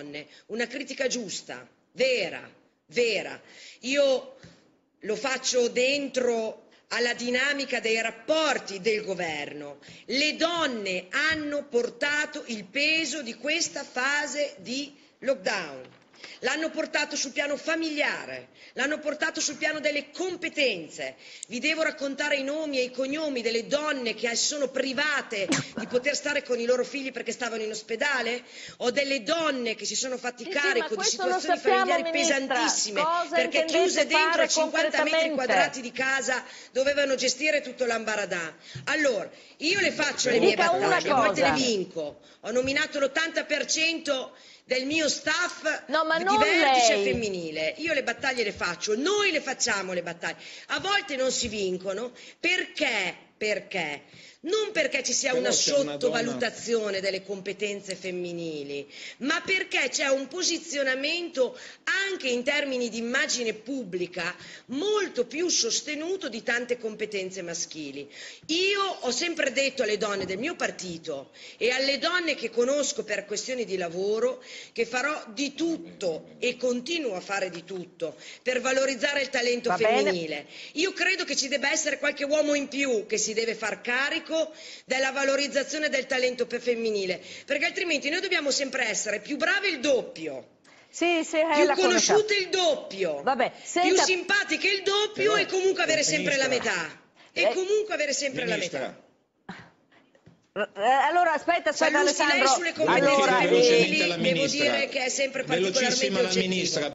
donne, una critica giusta, vera. Io lo faccio dentro alla dinamica dei rapporti del governo. Le donne hanno portato il peso di questa fase di lockdown. L'hanno portato sul piano familiare, l'hanno portato sul piano delle competenze. Vi devo raccontare i nomi e i cognomi delle donne che si sono private di poter stare con i loro figli perché stavano in ospedale? O delle donne che si sono fatti carico di situazioni familiari pesantissime perché chiuse dentro a 50 metri quadrati di casa dovevano gestire tutto l'ambaradà. Allora, io le faccio le mie battaglie, a volte le vinco. Ho nominato l'80% del mio staff di vertice femminile. Io le battaglie le faccio, noi le facciamo le battaglie. A volte non si vincono perché? Non perché ci sia una sottovalutazione delle competenze femminili, ma perché c'è un posizionamento anche in termini di immagine pubblica molto più sostenuto di tante competenze maschili. Io ho sempre detto alle donne del mio partito e alle donne che conosco per questioni di lavoro che farò di tutto e continuo a fare di tutto per valorizzare il talento femminile. Io credo che ci debba essere qualche uomo in più che si deve far carico della valorizzazione del talento femminile, perché altrimenti noi dobbiamo sempre essere più brave il doppio, più conosciute il doppio, più simpatiche il doppio e comunque avere sempre la metà. Allora aspetta Alessandro, lei sulle competenze femminili devo dire che è sempre particolarmente oggettivo.